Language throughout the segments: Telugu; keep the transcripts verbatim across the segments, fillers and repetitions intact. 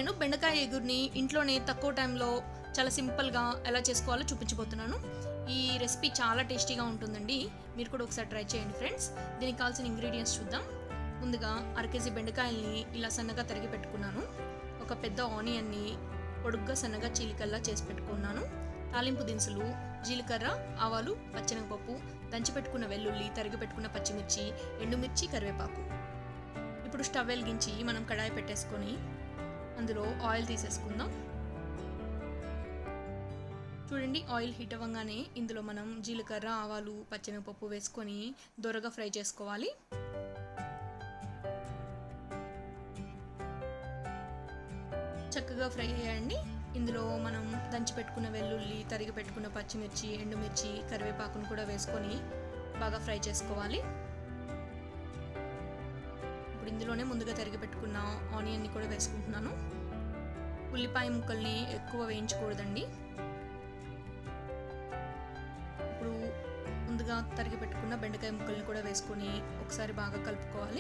నేను బెండకాయ ఎగురుని ఇంట్లోనే తక్కువ టైంలో చాలా సింపుల్గా ఎలా చేసుకోవాలో చూపించబోతున్నాను. ఈ రెసిపీ చాలా టేస్టీగా ఉంటుందండి. మీరు కూడా ఒకసారి ట్రై చేయండి ఫ్రెండ్స్. దీనికి కావాల్సిన ఇంగ్రీడియంట్స్ చూద్దాం. ముందుగా అర కేజీ బెండకాయల్ని ఇలా సన్నగా తరిగి పెట్టుకున్నాను. ఒక పెద్ద ఆనియన్ని పొడుగ్గా సన్నగా చీలికల్లా చేసి పెట్టుకున్నాను. తాలింపు దినుసులు జీలకర్ర, ఆవాలు, పచ్చెనగపప్పు, దంచి పెట్టుకున్న వెల్లుల్లి, తరిగి పెట్టుకున్న పచ్చిమిర్చి, ఎండుమిర్చి, కరివేపాకు. ఇప్పుడు స్టవ్ వెలిగించి మనం కడాయి పెట్టేసుకొని అందులో ఆయిల్ తీసేసుకుందాం. చూడండి, ఆయిల్ హీట్ అవ్వగానే ఇందులో మనం జీలకర్ర, ఆవాలు, పచ్చెనగపప్పు వేసుకొని దొరగా ఫ్రై చేసుకోవాలి. చక్కగా ఫ్రై అయ్యాయండి. ఇందులో మనం దంచి పెట్టుకున్న వెల్లుల్లి, తరిగి పెట్టుకున్న పచ్చిమిర్చి, ఎండుమిర్చి, కరివేపాకును కూడా వేసుకొని బాగా ఫ్రై చేసుకోవాలి. ఇప్పుడు ఇందులోనే ముందుగా తరిగి పెట్టుకున్న ఆనియన్ని కూడా వేసుకుంటున్నాను. ఉల్లిపాయ ముక్కల్ని ఎక్కువ వేయించకూడదండి. ఇప్పుడు ముందుగా తరిగి పెట్టుకున్న బెండకాయ ముక్కల్ని కూడా వేసుకొని ఒకసారి బాగా కలుపుకోవాలి.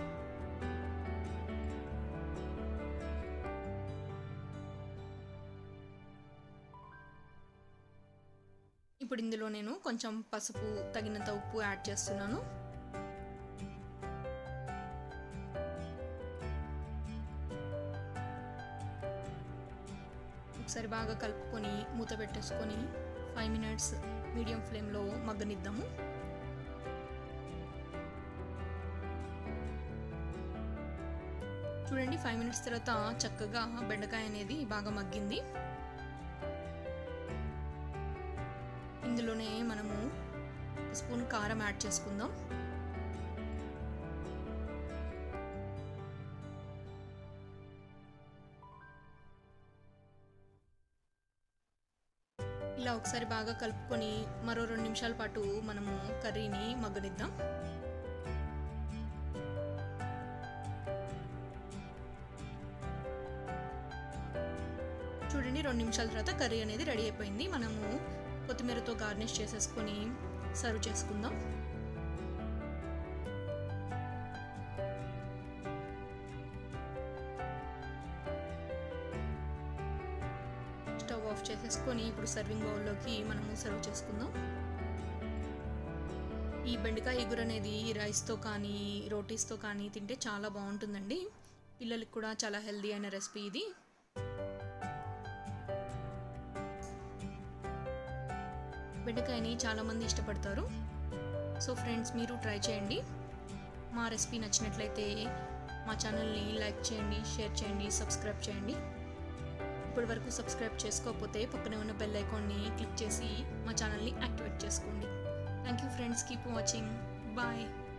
ఇప్పుడు ఇందులో నేను కొంచెం పసుపు, తగినంత ఉప్పు యాడ్ చేస్తున్నాను. ఒకసారి బాగా కలుపుకొని మూత పెట్టేసుకొని ఫైవ్ మినిట్స్ మీడియం ఫ్లేమ్లో మగ్గనిద్దాము. చూడండి, ఫైవ్ మినిట్స్ తర్వాత చక్కగా బెండకాయ అనేది బాగా మగ్గింది. ఇందులోనే మనము స్పూన్ కారం యాడ్ చేసుకుందాం. ఇలా ఒకసారి బాగా కలుపుకొని మరో రెండు నిమిషాల పాటు మనము కర్రీని మగ్గనిద్దాం. చూడండి, రెండు నిమిషాల తర్వాత కర్రీ అనేది రెడీ అయిపోయింది. మనము కొత్తిమీరతో గార్నిష్ చేసేసుకొని సర్వ్ చేసుకుందాం. స్టవ్ ఆఫ్ చేసేసుకొని ఇప్పుడు సర్వింగ్ బౌల్లోకి మనము సర్వ్ చేసుకుందాం. ఈ బెండకాయ ఎగురు అనేది రైస్తో కానీ రోటీస్తో కానీ తింటే చాలా బాగుంటుందండి. పిల్లలకి కూడా చాలా హెల్దీ అయిన రెసిపీ ఇది. బెండకాయని చాలామంది ఇష్టపడతారు. సో ఫ్రెండ్స్, మీరు ట్రై చేయండి. మా రెసిపీ నచ్చినట్లయితే మా ఛానల్ని లైక్ చేయండి, షేర్ చేయండి, సబ్స్క్రైబ్ చేయండి. ఇప్పటి వరకు సబ్స్క్రైబ్ చేసుకోకపోతే పక్కనే ఉన్న బెల్ ఐకాన్ని క్లిక్ చేసి మా ఛానల్ని యాక్టివేట్ చేసుకోండి. Thank you friends, keep watching. Bye.